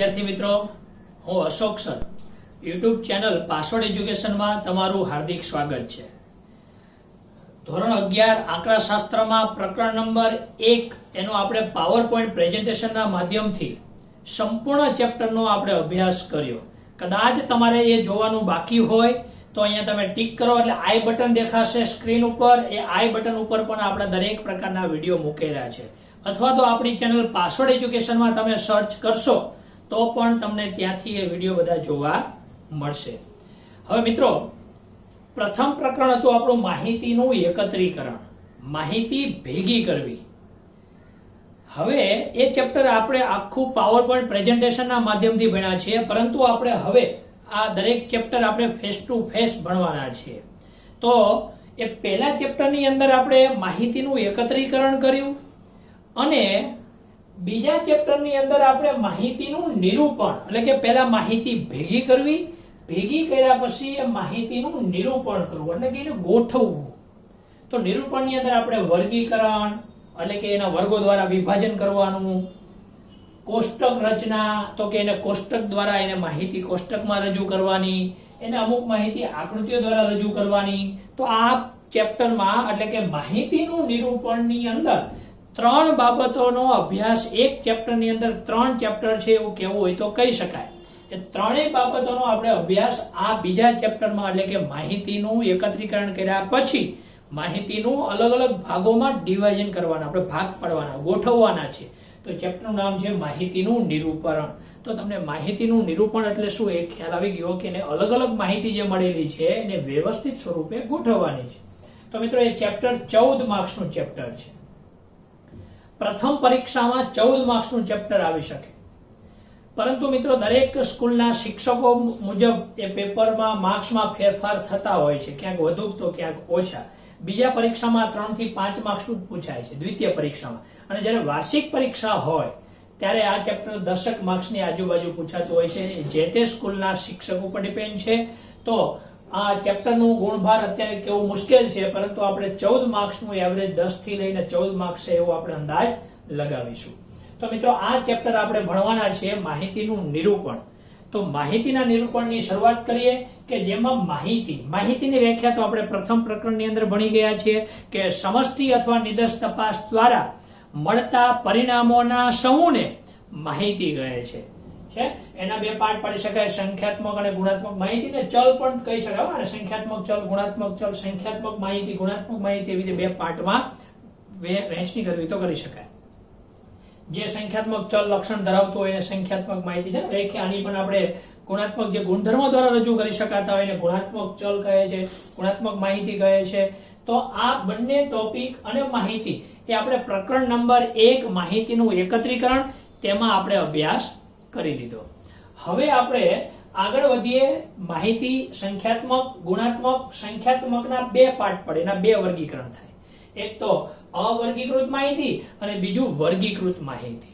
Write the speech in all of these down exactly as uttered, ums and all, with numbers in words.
વિદ્યાર્થી મિત્રો, હું Ashok sir YouTube channel password એજ્યુકેશનમાં તમારું હાર્દિક સ્વાગત છે. ધોરણ અગિયાર આંકડાશાસ્ત્રમાં પ્રકરણ નંબર એક એનો આપણે પાવર પોઈન્ટ પ્રેઝન્ટેશનના માધ્યમથી સંપૂર્ણ ચેપ્ટરનો આપણે અભ્યાસ કર્યો. કદાચ તમારે એ જોવાનું બાકી હોય તો અહીંયા તમે ટીક કરો એટલે આઈ બટન દેખાશે સ્ક્રીન ઉપર. એ આઈ બટન ઉપર પણ આપણે દરેક પ્રકારના વિડીયો મૂકેલા છે, અથવા તો આપણી ચેનલ પાસવર્ડ એજ્યુકેશનમાં તમે સર્ચ કરશો તો પણ તમને ત્યાંથી એ વિડીયો બધા જોવા મળશે. હવે મિત્રો, પ્રથમ પ્રકરણ હતું આપણું માહિતીનું એકત્રીકરણ, માહિતી ભેગી કરવી. હવે એ ચેપ્ટર આપણે આખું પાવર પોઈન્ટ પ્રેઝન્ટેશનના માધ્યમથી ભણ્યા છીએ, પરંતુ આપણે હવે આ દરેક ચેપ્ટર આપણે ફેસ ટુ ફેસ ભણવાના છીએ. તો એ પહેલા ચેપ્ટરની અંદર આપણે માહિતીનું એકત્રીકરણ કર્યું અને બીજા ચેપ્ટરની અંદર આપણે માહિતીનું નિરૂપણ, એટલે કે પહેલા માહિતી ભેગી કરવી, ભેગી કર્યા પછી એ માહિતીનું નિરૂપણ કરવું, એટલે કે એને ગોઠવવું. તો નિરૂપણની અંદર આપણે વર્ગીકરણ, એટલે કે એના વર્ગો દ્વારા વિભાજન કરવાનું, કોષ્ટક રચના, તો કે એને કોષ્ટક દ્વારા એને માહિતી કોષ્ટકમાં રજૂ કરવાની, એને અમુક માહિતી આકૃતિઓ દ્વારા રજૂ કરવાની. તો આ ચેપ્ટરમાં એટલે કે માહિતીનું નિરૂપણની અંદર ત્રણ બાબતોનો અભ્યાસ, એક ચેપ્ટરની અંદર ત્રણ ચેપ્ટર છે એવું કહેવું હોય તો કહી શકાય. એ ત્રણેય બાબતોનો આપણે અભ્યાસ આ બીજા ચેપ્ટરમાં, એટલે કે માહિતીનું એકત્રીકરણ કર્યા પછી માહિતીનું અલગ અલગ ભાગોમાં ડિવાઇઝન કરવાના, આપણે ભાગ પાડવાના, ગોઠવવાના છે. તો ચેપ્ટરનું નામ છે માહિતીનું નિરૂપણ. તો તમને માહિતીનું નિરૂપણ એટલે શું એ ખ્યાલ આવી ગયો કે એને અલગ અલગ માહિતી જે મળેલી છે એને વ્યવસ્થિત સ્વરૂપે ગોઠવવાની છે. તો મિત્રો, એ ચેપ્ટર ચૌદ માર્ક્સનું ચેપ્ટર છે. પ્રથમ પરીક્ષામાં ચૌદ માર્ક્સનું ચેપ્ટર આવી શકે, પરંતુ મિત્રો દરેક સ્કૂલના શિક્ષકો મુજબ એ પેપરમાં માર્ક્સમાં ફેરફાર થતા હોય છે, ક્યાંક વધુ તો ક્યાંક ઓછા. બીજા પરીક્ષામાં ત્રણ થી પાંચ માર્ક્સનું પૂછાય છે, દ્વિતીય પરીક્ષામાં. અને જયારે વાર્ષિક પરીક્ષા હોય ત્યારે આ ચેપ્ટર દસક માર્ક્સની આજુબાજુ પૂછાતું હોય છે. જે તે સ્કૂલના શિક્ષક ઉપર ડિપેન્ડ છે. તો આ ચેપ્ટરનું ગુણભાર અત્યારે કેવું મુશ્કેલ છે, પરંતુ આપણે ચૌદ માર્ક્સનું એવરેજ દસ થી લઈને ચૌદ માર્ક્સ છે એવો આપણે અંદાજ લગાવીશું. તો મિત્રો, આ ચેપ્ટર આપણે ભણવાના છીએ માહિતીનું નિરૂપણ. તો માહિતીના નિરૂપણની શરૂઆત કરીએ કે જેમાં માહિતી માહિતીની વ્યાખ્યા તો આપણે પ્રથમ પ્રકરણની અંદર ભણી ગયા છીએ કે સમષ્ટિ અથવા નિદર્શ તપાસ દ્વારા મળતા પરિણામોના સમૂહને માહિતી કહે છે. છે એના બે પાર્ટ પાડી શકાય, સંખ્યાત્મક અને ગુણાત્મક માહિતી. ને ચલ પણ કહી શકાય, અને સંખ્યાત્મક ચલ, ગુણાત્મક ચલ, સંખ્યાત્મક માહિતી, ગુણાત્મક માહિતી, એવી રીતે બે પાર્ટમાં વહેંચણી કરવી તો કરી શકાય. જે સંખ્યાત્મક ચલ લક્ષણ ધરાવતું હોય એને સંખ્યાત્મક માહિતી છે. વ્યાખ્યા આની પણ આપણે ગુણાત્મક જે ગુણધર્મો દ્વારા રજૂ કરી શકાતા હોય એને ગુણાત્મક ચલ કહે છે, ગુણાત્મક માહિતી કહે છે. તો આ બંને ટોપિક અને માહિતી એ આપણે પ્રકરણ નંબર એક માહિતીનું એકત્રીકરણ તેમાં આપણે અભ્યાસ કરી લીધો. હવે આપણે આગળ વધીએ. માહિતી સંખ્યાત્મક, ગુણાત્મક, સંખ્યાત્મકના બે પાર્ટ પડે, એના બે વર્ગીકરણ થાય. એક તો અવર્ગીકૃત માહિતી અને બીજું વર્ગીકૃત માહિતી.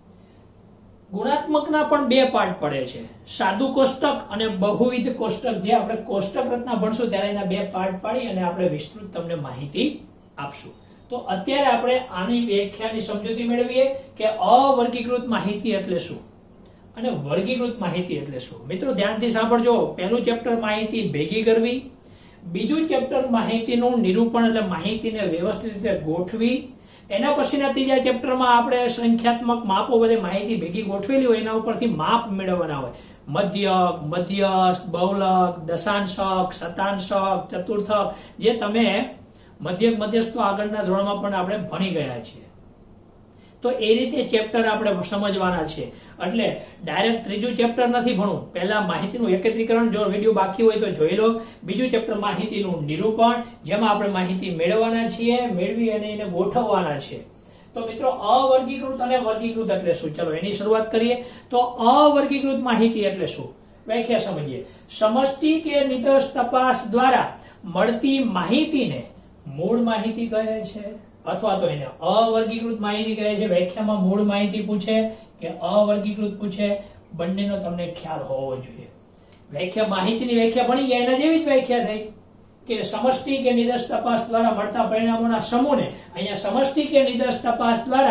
ગુણાત્મકના પણ બે પાર્ટ પડે છે, સાદું કોષ્ટક અને બહુવિધ કોષ્ટક. જે આપણે કોષ્ટક રચના ભણશું ત્યારે એના બે પાર્ટ પાડી અને આપણે વિસ્તૃત તમને માહિતી આપશું. તો અત્યારે આપણે આની વ્યાખ્યાની સમજૂતી મેળવીએ કે અવર્ગીકૃત માહિતી એટલે શું અને વર્ગીકૃત માહિતી એટલે શું. મિત્રો ધ્યાનથી સાંભળજો. પહેલું ચેપ્ટર માહિતી ભેગી કરવી, બીજું ચેપ્ટર માહિતીનું નિરૂપણ એટલે માહિતીને વ્યવસ્થિત રીતે ગોઠવી. એના પછીના ત્રીજા ચેપ્ટરમાં આપણે સંખ્યાત્મક માપો, બધે માહિતી ભેગી ગોઠવેલી હોય એના ઉપરથી માપ મેળવવાના હોય. મધ્યક, મધ્યસ્થ, બહુલક, દશાંશક, શતાંશક, ચતુર્થક, જે તમે મધ્યક મધ્યસ્થ આગળના ધોરણમાં પણ આપણે ભણી ગયા છીએ. તો એ રીતે ચેપ્ટર આપણે સમજવાના છે. એટલે ડાયરેક્ટ ત્રીજું ચેપ્ટર નથી ભણવું. પહેલા માહિતીનું એકત્રીકરણ, જો વિડીયો બાકી હોય તો જોઈ લો. બીજું ચેપ્ટર માહિતીનું નિરૂપણ, જેમાં આપણે માહિતી મેળવવાના છીએ, મેળવી અને એને ગોઠવવાના છે. તો મિત્રો, અવર્ગીકૃત અને વર્ગીકૃત એટલે શું, ચલો એની શરૂઆત કરીએ. તો અવર્ગીકૃત માહિતી એટલે શું, વ્યાખ્યા સમજીએ. સમષ્ટિ કે નિદર્શ તપાસ દ્વારા મળતી માહિતીને મૂળ માહિતી કહે છે, અથવા તો એને અવર્ગીકૃત માહિતી કહે છે. વ્યાખ્યામાં મૂળ માહિતી પૂછે કે અવર્ગીકૃત પૂછે, બંનેનો તમને ખ્યાલ હોવો જોઈએ. વ્યાખ્યા, માહિતીની વ્યાખ્યા ભણી ગયા એના જેવી જ વ્યાખ્યા થઈ કે સમષ્ટિ કે નિદર્શ તપાસ દ્વારા મળતા પરિણામોના સમૂહને, અહીંયા સમષ્ટિ કે નિદર્શ તપાસ દ્વારા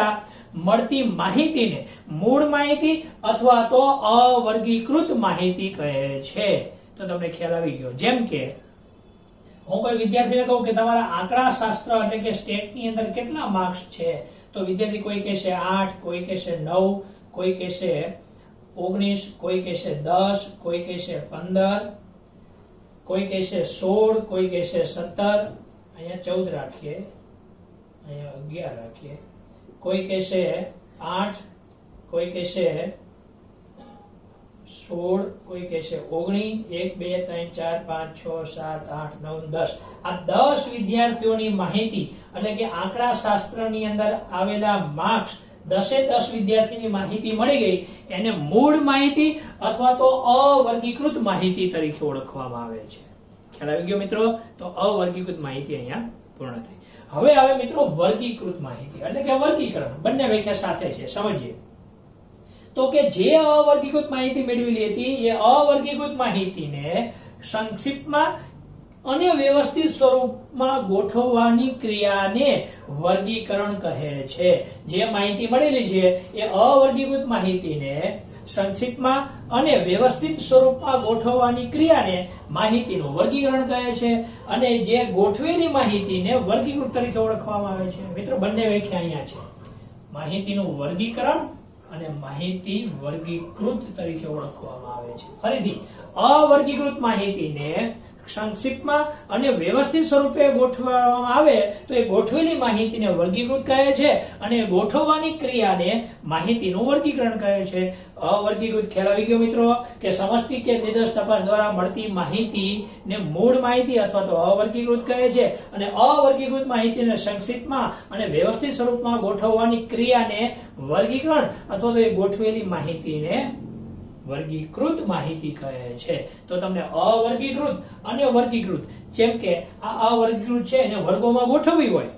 મળતી માહિતીને મૂળ માહિતી અથવા તો અવર્ગીકૃત માહિતી કહે છે. તો તમને ખ્યાલ આવી ગયો. જેમ કે હું કોઈ વિદ્યાર્થીને કહું કે તમારા આંકડા શાસ્ત્ર એટલે કે સ્ટેટ ની અંદર કેટલા માર્ક્સ છે, તો વિદ્યાર્થી કોઈ કહેશે આઠ, કોઈ કહેશે નવ, કોઈ કહેશે ઓગણીસ, કોઈ કહેશે દસ, કોઈ કહેશે પંદર, કોઈ કહેશે સોળ, કોઈ કહેશે સત્તર, અહીંયા ચૌદ રાખીએ, અહીંયા અગિયાર રાખીએ, કોઈ કહેશે આઠ, કોઈ કહેશે સોળ, કોઈ કહેશે ઓગણીસ, એક બે ત્રણ ચાર પાંચ છ સાત આઠ નવ દસ. આ દસ વિદ્યાર્થીઓની માહિતી એટલે કે આંકડા શાસ્ત્રની અંદર આવેલા માર્ક્સ દસે દસ વિદ્યાર્થીની માહિતી મળી ગઈ. એને મૂળ માહિતી અથવા તો અવર્ગીકૃત માહિતી તરીકે ઓળખવામાં આવે છે. ખ્યાલ આવી ગયો મિત્રો? તો અવર્ગીકૃત માહિતી અહીંયા પૂર્ણ થઈ. હવે આવે મિત્રો વર્ગીકૃત માહિતી એટલે કે વર્ગીકરણ. બંને વ્યાખ્યા સાથે છે, સમજીએ. તો કે જે અવર્ગીકૃત માહિતી મેળવેલી હતી એ અવર્ગીકૃત માહિતીને સંક્ષિપ્તમાં અને વ્યવસ્થિત સ્વરૂપમાં ગોઠવવાની ક્રિયાને વર્ગીકરણ કહે છે. જે માહિતી મળેલી છે એ અવર્ગીકૃત માહિતીને સંક્ષિપ્તમાં અને વ્યવસ્થિત સ્વરૂપમાં ગોઠવવાની ક્રિયાને માહિતીનું વર્ગીકરણ કહે છે. અને જે ગોઠવેલી માહિતીને વર્ગીકૃત તરીકે ઓળખવામાં આવે છે. મિત્રો બંને વ્યાખ્યા અહીંયા છે. માહિતીનું વર્ગીકરણ અને માહિતી વર્ગીકૃત તરીકે ઓળખવામાં આવે છે. ફરીથી, અવર્ગીકૃત માહિતીને સંક્ષિપ્તમાં અને વ્યવસ્થિત સ્વરૂપે ગોઠવવામાં આવે તો એ ગોઠવેલી માહિતીને વર્ગીકૃત કહે છે અને ગોઠવવાની ક્રિયાને માહિતીનું વર્ગીકરણ કહે છે. અવર્ગીકૃત ખ્યાલ આવી ગયો મિત્રો? કે સમષ્ટિ કે નિદર્શ તપાસ દ્વારા મળતી માહિતીને મૂળ માહિતી અથવા તો અવર્ગીકૃત કહે છે અને અવર્ગીકૃત માહિતીને સંક્ષિપ્તમાં અને વ્યવસ્થિત સ્વરૂપમાં ગોઠવવાની ક્રિયાને વર્ગીકરણ અથવા તો એ ગોઠવેલી માહિતીને વર્ગીકૃત માહિતી કહે છે. તો તમને અવર્ગીકૃત અને વર્ગીકૃત, જેમ કે આ અવર્ગીકૃત છે એને વર્ગોમાં ગોઠવવી હોય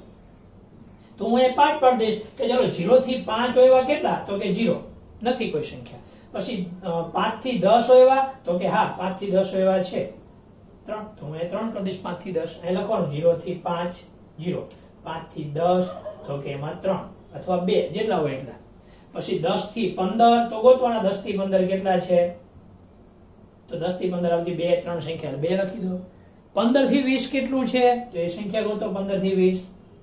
તો હું એ પાંચ પાડી દઈશ કે ચલો જીરો થી પાંચ હોય એવા કેટલા, તો કે જીરો નથી કોઈ સંખ્યા. પછી પાંચ થી દસ હોય એવા, તો કે હા પાંચ થી દસ હોય એવા છે ત્રણ, તો હું એ ત્રણ કરી દઈશ. પાંચ થી દસ અહીં લખવાનું જીરો થી પાંચ જીરો, પાંચ થી દસ તો કે એમાં ત્રણ અથવા બે જેટલા હોય એટલા. પછી દસ થી પંદર તો ગોતવાના, દસ થી પંદર કેટલા છે, તો દસ થી પંદર આવતી બે ત્રણ સંખ્યા બે લખી દો. પંદર થી વીસ કેટલું છે, તો એ સંખ્યા ગોતો પંદર થી વીસ,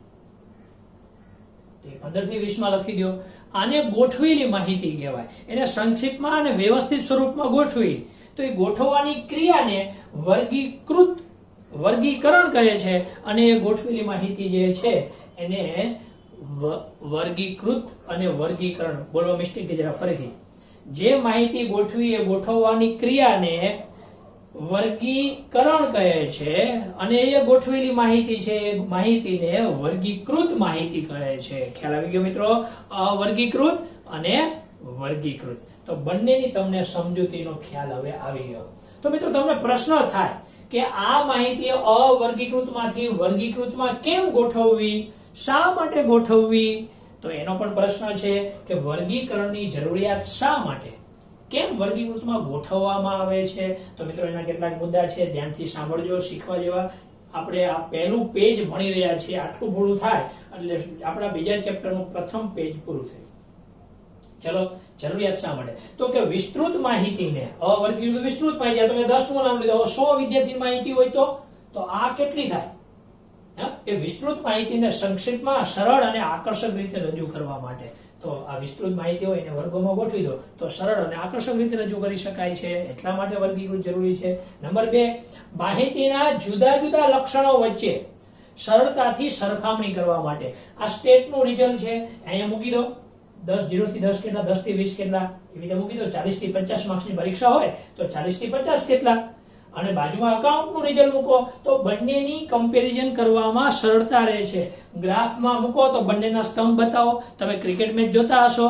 પંદર થી વીસ માં લખી દો. આને ગોઠવેલી માહિતી કહેવાય. એને સંક્ષિપ્તમાં અને વ્યવસ્થિત સ્વરૂપમાં ગોઠવી તો એ ગોઠવવાની ક્રિયાને વર્ગીકૃત વર્ગીકરણ કહે છે અને એ ગોઠવેલી માહિતી જે છે એને વર્ગીકૃત અને વર્ગીકરણ. બોલવા મિસ્ટેક થઈ જરા ફરીથી. જે માહિતી ગોઠવી એ ગોઠવવાની ક્રિયાને વર્ગીકરણ કહે છે અને એ ગોઠવેલી માહિતી છે એ માહિતીને વર્ગીકૃત માહિતી કહે છે. ખ્યાલ આવી ગયો મિત્રો? અવર્ગીકૃત અને વર્ગીકૃત. તો બંનેની તમને સમજૂતીનો ખ્યાલ હવે આવી ગયો. તો મિત્રો તમને પ્રશ્ન થાય કે આ માહિતી અવર્ગીકૃતમાંથી વર્ગીકૃતમાં કેમ ગોઠવવી, શા માટે ગોઠવવી? તો એનો પણ પ્રશ્ન છે કે વર્ગીકરણની જરૂરિયાત શા માટે, કેમ વર્ગીકૃતમાં ગોઠવવામાં આવે છે? તો મિત્રો એના કેટલાક મુદ્દા છે, ધ્યાનથી સાંભળજો, શીખવા જેવા. આપણે આ પહેલું પેજ ભણી રહ્યા છીએ, આટલું પૂરું થાય એટલે આપણા બીજા ચેપ્ટરનું પ્રથમ પેજ પૂરું થાય. ચલો, જરૂરિયાત શા માટે? તો કે વિસ્તૃત માહિતીને અવર્ગીકૃત વિસ્તૃત માહિતી, તમે દસ નું નામ લીધો, સો વિદ્યાર્થીની માહિતી હોય તો તો આ કેટલી થાય? એ વિસ્તૃત માહિતીને સંક્ષિપ્તમાં સરળ અને આકર્ષક રીતે રજૂ કરવા માટે. તો આ વિસ્તૃત માહિતી હોય એને વર્ગોમાં ગોઠવી દો તો સરળ અને આકર્ષક રીતે રજૂ કરી શકાય છે, એટલા માટે વર્ગીકૃત જરૂરી છે. નંબર બે, માહિતીના જુદા જુદા લક્ષણો વચ્ચે સરળતાથી સરખામણી કરવા માટે. આ સ્ટેટ નું રિઝલ્ટ છે, અહીંયા મૂકી દો. દસ જીરો થી દસ કેટલા, દસ થી વીસ કેટલા, એવી રીતે મૂકી દો. ચાલીસ થી પચાસ માર્ક્સની પરીક્ષા હોય તો ચાલીસ થી પચાસ કેટલા, અને બાજુમાં અકાઉન્ટનું રિઝલ્ટ મૂકો તો બંનેની કમ્પેરિઝન કરવામાં સરળતા રહે છે. ગ્રાફમાં મૂકો તો બંનેના સ્તંભ બતાવો. તમે ક્રિકેટ મેચ જોતા હશો,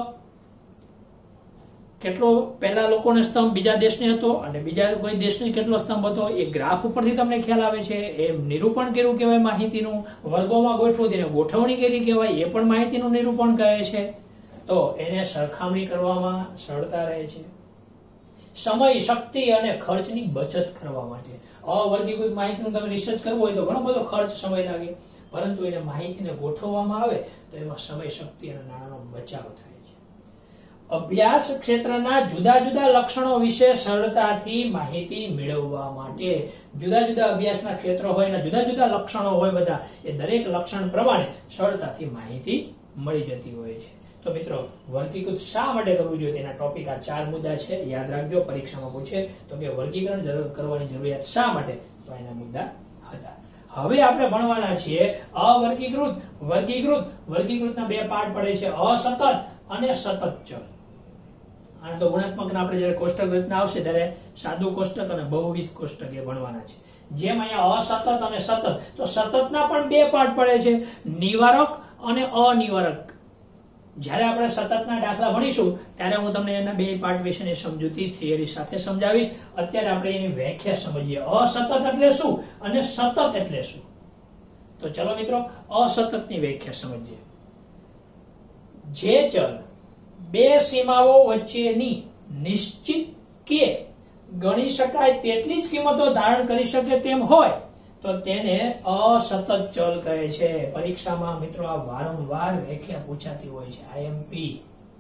કેટલો પહેલા લોકોને સ્તંભ બીજા દેશને હતો અને બીજા કોઈ દેશને કેટલો સ્તંભ હતો એ ગ્રાફ ઉપરથી તમને ખ્યાલ આવે છે. એ નિરૂપણ કર્યું કહેવાય માહિતીનું. વર્ગોમાં ગોઠવું તેને ગોઠવણી કરી કહેવાય, એ પણ માહિતીનું નિરૂપણ કહે છે. તો એને સરખામણી કરવામાં સરળતા રહે છે. સમય, શક્તિ અને ખર્ચની બચત કરવા માટે. અવર્ગીકૃત માહિતીનું તમે રિસર્ચ કરવું હોય તો ઘણો બધો ખર્ચ, સમય લાગે. પરંતુ એને માહિતીને ગોઠવવામાં આવે તો એમાં સમય, શક્તિ અને નાણાંનો બચાવ થાય છે. અભ્યાસ ક્ષેત્રના જુદા જુદા લક્ષણો વિશે સરળતાથી માહિતી મેળવવા માટે જુદા જુદા અભ્યાસના ક્ષેત્રો હોય એના જુદા જુદા લક્ષણો હોય બધા, એ દરેક લક્ષણ પ્રમાણે સરળતાથી માહિતી મળી જતી હોય છે. તો મિત્રો, વર્ગીકૃત શા માટે કરવું જોઈએ તેના ટોપિક આ ચાર મુદ્દા છે. યાદ રાખજો, પરીક્ષામાં પૂછે તો કે વર્ગીકરણ કરવાની જરૂરિયાત શા માટે, તો એના મુદ્દા હતા. હવે આપણે ભણવાના છીએ અવર્ગીકૃત, વર્ગીકૃત. વર્ગીકૃતના બે પાર્ટ પડે છે, અસતત અને સતત ચલ. આને તો ગુણાત્મક આપણે જયારે કોષ્ટક રચના આવશે ત્યારે સાદું કોષ્ટક અને બહુવિધ કોષ્ટક એ ભણવાના છે. જેમ અહીંયા અસતત અને સતત, તો સતતના પણ બે પાર્ટ પડે છે, નિવારક અને અનિવારક. જયારે આપણે સતતના દાખલા ભણીશું ત્યારે હું તમને એના બે પાર્ટ વિશેની સમજૂતી થિયરી સાથે સમજાવીશ. અત્યારે આપણે એની વ્યાખ્યા સમજીએ. અસતત એટલે શું અને સતત એટલે શું? તો ચલો મિત્રો, અસતતની વ્યાખ્યા સમજીએ. જે ચલ બે સીમાઓ વચ્ચેની નિશ્ચિત કે ગણી શકાય તેટલી જ કિંમતો ધારણ કરી શકે તેમ હોય તો તેને અસતત ચલ કહે છે. પરીક્ષામાં મિત્રો આ વારંવાર વ્યાખ્યા પૂછાતી હોય છે. આઈએમપી,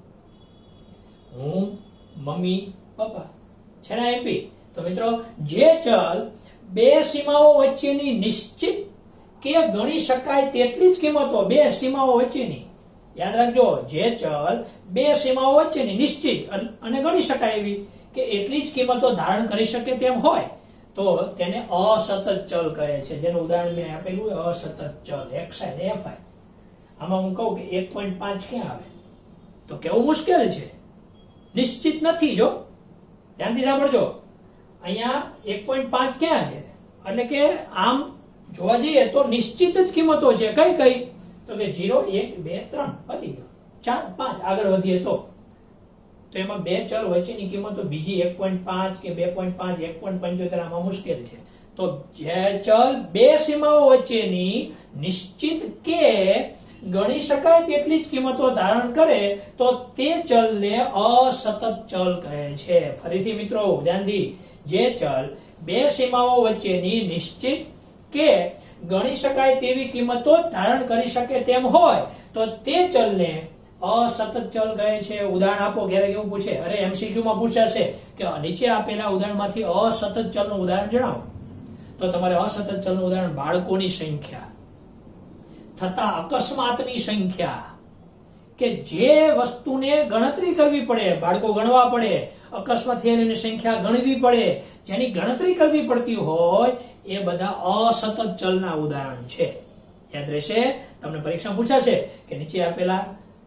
હું, મમ્મી, પપ્પા છે ને આઈએમપી. તો મિત્રો, જે ચલ બે સીમાઓ વચ્ચેની નિશ્ચિત કે ગણી શકાય તેટલી જ કિંમતો, બે સીમાઓ વચ્ચેની, યાદ રાખજો, જે ચલ બે સીમાઓ વચ્ચેની નિશ્ચિત અને ગણી શકાય એવી કે એટલી જ કિંમતો ધારણ કરી શકે તેમ હોય તો તેને અસતત ચલ કહે છે. જેનું ઉદાહરણ મેં આપેલું હોય, અસતત ચલ એક્સ અને એફ આઈ. આમાં હું કહું કે એક પોઈન્ટ પાંચ ક્યાં આવે તો કેવું મુશ્કેલ છે, નિશ્ચિત નથી. જો ધ્યાનથી સાંભળજો, અહીંયા એક પોઈન્ટ પાંચ ક્યાં છે, એટલે કે આમ જોવા જઈએ તો નિશ્ચિત જ કિંમતો છે. કઈ કઈ તો કે ઝીરો, એક, બે, ત્રણ, પતી ગયો. ચાર, પાંચ આગળ વધીએ તો તો એમાં બે ચલ વચ્ચેની કિંમતો બીજી એક પોઈન્ટ પાંચ કે બે પોઈન્ટ પાંચ, એક પોઈન્ટ પંચોતેર આમાં મુશ્કેલ છે. તો જે ચલ બે સીમાઓ વચ્ચેની નિશ્ચિત કે ગણી શકાય તેટલી જ કિંમતો ધારણ કરે તો તે ચલને અસતત ચલ કહે છે. ફરીથી મિત્રો ધ્યાનથી, જે ચલ બે સીમાઓ વચ્ચેની નિશ્ચિત કે ગણી શકાય તેવી કિંમતો ધારણ કરી શકે તેમ હોય તો તે ચલને અસતત ચલ કહે છે. ઉદાહરણ આપો. ક્યારેક એવું પૂછે, અરે એમસીક્યુ માં પૂછાશે કે નીચે આપેલા ઉદાહરણમાંથી અસતત ચલનું ઉદાહરણ જણાવો. તો તમારે અસતત ચલનું ઉદાહરણ બાળકોની સંખ્યા, થતા અકસ્માતની સંખ્યા, કે જે વસ્તુને ગણતરી કરવી પડે, બાળકો ગણવા પડે, અકસ્માત થયેલી સંખ્યા ગણવી પડે, જેની ગણતરી કરવી પડતી હોય એ બધા અસતત ચલના ઉદાહરણ છે. યાદ રહેશે, તમને પરીક્ષા પૂછાશે કે નીચે આપેલા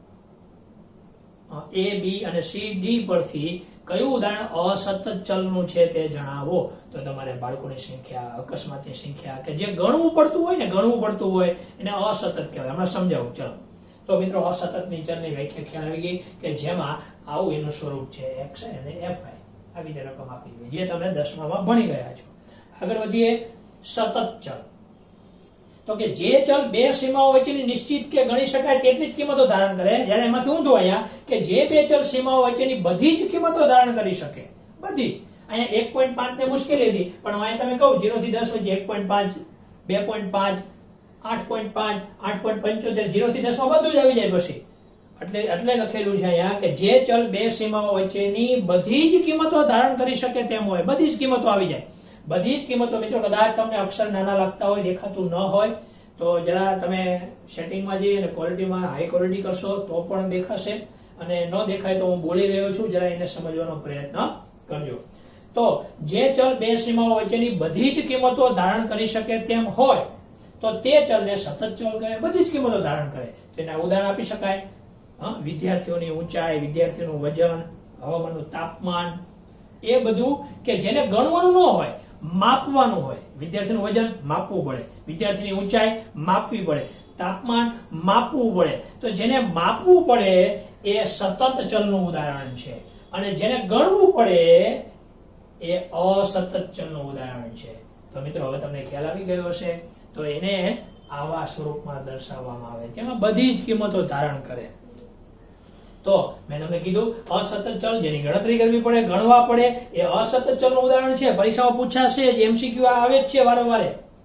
એ, બી અને સી, ડી પરથી કયું ઉદાહરણ અસતત ચલનું છે તે જણાવો. તો તમારે બાળકોની સંખ્યા, અકસ્માતની સંખ્યા, કે જે ગણવું પડતું હોય ને ગણવું પડતું હોય એને અસતત કહેવાય. હમણાં સમજાવું. ચલો, તો મિત્રો અસતતની ચલની વ્યાખ્યા ખ્યાલ આવી ગઈ કે જેમાં આવું એનું સ્વરૂપ છે, એક્સ અને એફ આઈ આવી રીતે રકમ આપી ગઈ, જે તમે દસમામાં ભણી ગયા છો. આગળ વધીએ. સતત ચલ, તો કે જે ચલ બે સીમાઓ વચ્ચેની નિશ્ચિત કે ગણી શકાય તેટલી જ કિંમતો ધારણ કરે. જ્યારે એમાંથી ઊંધું અહીંયા કે જે બે ચલ સીમાઓ વચ્ચેની બધી જ કિંમતો ધારણ કરી શકે, બધી જ. અહીંયા એક પોઈન્ટ પાંચ ને મુશ્કેલી હતી, પણ અહીંયા તમે કહું ઝીરો થી દસ વચ્ચે એક પોઈન્ટ પાંચ, બે પોઈન્ટ પાંચ, આઠ પોઈન્ટ પાંચ, આઠ પોઈન્ટ પંચોતેર, ઝીરો થી દસ માં બધું જ આવી જાય પછી. એટલે એટલે લખેલું છે અહીંયા કે જે ચલ બે સીમાઓ વચ્ચેની બધી જ કિંમતો ધારણ કરી શકે તેમ હોય, બધી જ કિંમતો આવી જાય. બધી જ કિંમતો. મિત્રો કદાચ તમને અક્ષર નાના લાગતા હોય, દેખાતું ન હોય તો જરા તમે સેટિંગમાં જઈ અને ક્વોલિટીમાં હાઈ ક્વોલિટી કરશો તો પણ દેખાશે, અને ન દેખાય તો હું બોલી રહ્યો છું, જરા એને સમજવાનો પ્રયત્ન કરજો. તો જે ચલ બે સીમાઓ વચ્ચેની બધી જ કિંમતો ધારણ કરી શકે તેમ હોય તો તે ચલને સતત ચલ કહે. બધી જ કિંમતો ધારણ કરે. તેના ઉદાહરણ આપી શકાય. વિદ્યાર્થીઓની ઊંચાઈ, વિદ્યાર્થીઓનું વજન, હવામાનનું તાપમાન, એ બધું કે જેને ગણવાનું ન હોય, માપવાનું હોય. વિદ્યાર્થીનું વજન માપવું પડે, વિદ્યાર્થીની ઊંચાઈ માપવી પડે, તાપમાન માપવું પડે. તો જેને માપવું પડે એ સતત ચલનું ઉદાહરણ છે, અને જેને ગણવું પડે એ અસતત ચલનું ઉદાહરણ છે. તો મિત્રો હવે તમને ખ્યાલ આવી ગયો હશે. તો એને આવા સ્વરૂપમાં દર્શાવવામાં આવે, જેમાં બધી જ કિંમતો ધારણ કરે. તો મેં તમને કીધું અસતત ચલ જેની ગણતરી કરવી પડે, ગણવા પડે, એ અસતત ચલનું ઉદાહરણ છે. પરીક્ષામાં પૂછાશે, એમસીક્યુ આવે જ છે વારંવાર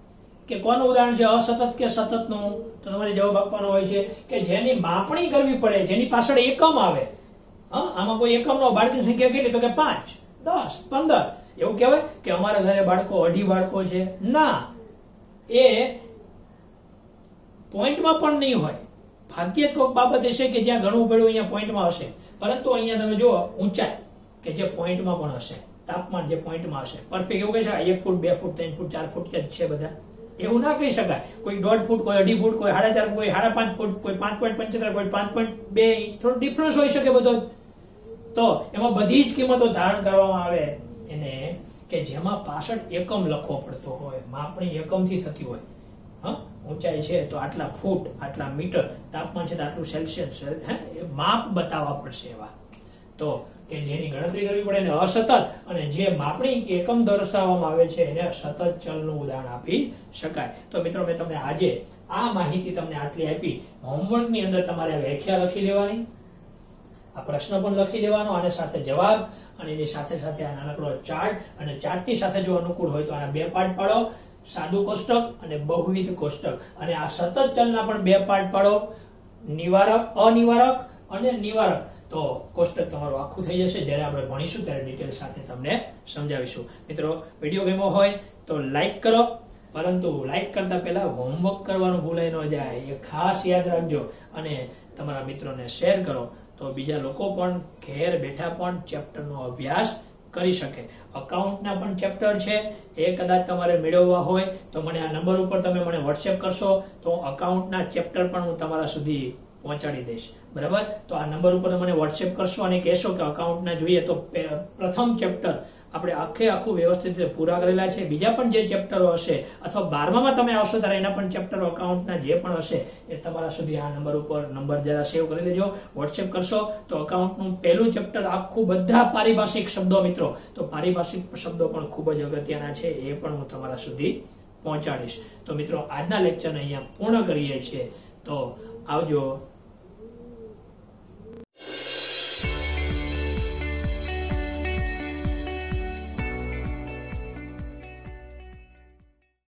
કે કોનું ઉદાહરણ છે અસતત કે સતતનું, તો તમારે જવાબ આપવાનો હોય છે કે જેની માપણી કરવી પડે, જેની પાછળ એકમ આવે. હા, આમાં કોઈ એકમ નો, બાળકની સંખ્યા કેટલી, તો કે પાંચ, દસ, પંદર. એવું કહેવાય કે અમારા ઘરે બાળકો અઢી બાળકો છે? ના, એ પોઈન્ટમાં પણ નહીં હોય. ભાગ્યે જ કોઈક બાબત હશે કે જ્યાં ઘણું પડ્યું અહીંયા પોઈન્ટમાં હશે, પરંતુ અહીંયા તમે જુઓ ઊંચાઈ કે જે પોઈન્ટમાં પણ હશે, તાપમાન જે પોઈન્ટમાં હશે. પરફેક્ટ એવું કહી શકાય એક ફૂટ, બે ફૂટ, ત્રણ ફૂટ, ચાર ફૂટ કે છે બધા? એવું ના કહી શકાય. કોઈ દોઢ ફૂટ, કોઈ અઢી ફૂટ, કોઈ સાડા ચાર, કોઈ સાડા પાંચ ફૂટ, કોઈ પાંચ પોઈન્ટ પંચોતેર, કોઈ પાંચ પોઈન્ટ બે, થોડો ડિફરન્સ હોઈ શકે બધો. તો એમાં બધી જ કિંમતો ધારણ કરવામાં આવે એને કે જેમાં પાછળ એકમ લખવો પડતો હોય, માપણી એકમથી થતી હોય. હા, ઊંચાઈ છે તો આટલા ફૂટ, આટલા મીટર, તાપમાન છે તો આટલું સેલ્સિયસ, માપ બતાવવા પડશે એવા. તો કે જેની ગણતરી કરવી પડે એને અસતત, અને જે માપણી એકમ દર્શાવવામાં આવે છે એને સતત ચલનું ઉદાહરણ આપી શકાય. તો મિત્રો, મેં તમને આજે આ માહિતી તમને આટલી આપી. હોમવર્કની અંદર તમારે વ્યાખ્યા લખી લેવાની, આ પ્રશ્ન પણ લખી દેવાનો, અને સાથે જવાબ, અને એની સાથે સાથે આ નાનકડો ચાર્ટ, અને ચાર્ટની સાથે જો અનુકૂળ હોય તો આના બે પાર્ટ પાડો, સાદું કોષ્ટક અને બહુવિધ કોષ્ટક. અને આ સતત ચલના પણ બે પાર્ટ પાડો, નિવારક, અનિવારક અને નિવારક. તો કોષ્ટક તમારું આખું થઈ જશે. જ્યારે આપણે ભણીશું ત્યારે ડિટેલ સાથે તમને સમજાવીશું. મિત્રો, વિડીયો ગમ્યો હોય તો લાઈક કરો, પરંતુ લાઈક કરતા પહેલા હોમવર્ક કરવાનું ભૂલાઈ ન જાય, એ ખાસ યાદ રાખજો. અને તમારા મિત્રોને શેર કરો તો બીજા લોકો પણ ઘેર બેઠા પણ ચેપ્ટરનો અભ્યાસ કરી શકે. અકાઉન્ટના પણ ચેપ્ટર છે, એ કદાચ તમારે મેળવવા હોય તો મને આ નંબર ઉપર તમે મને વોટ્સએપ કરશો તો અકાઉન્ટના ચેપ્ટર પણ હું તમારા સુધી પહોંચાડી દઈશ. બરાબર? તો આ નંબર ઉપર મને વોટ્સએપ કરશો અને કહેશો કે અકાઉન્ટના જોઈએ, તો પ્રથમ ચેપ્ટર આપણે આખે આખું વ્યવસ્થિત રીતે પૂરા કરેલા છે. બીજા પણ જે ચેપ્ટરો હશે, અથવા બારમામાં તમે આવશો ત્યારે એના પણ ચેપ્ટરો અકાઉન્ટના જે પણ હશે એ તમારા સુધી આ નંબર ઉપર, નંબર જરા સેવ કરી લેજો, વોટ્સએપ કરશો તો અકાઉન્ટનું પહેલું ચેપ્ટર આખું, બધા પારિભાષિક શબ્દો મિત્રો, તો પારિભાષિક શબ્દો પણ ખૂબ જ અગત્યના છે, એ પણ હું તમારા સુધી પહોંચાડીશ. તો મિત્રો, આજના લેક્ચરને અહીંયા પૂર્ણ કરીએ છીએ. તો આવજો.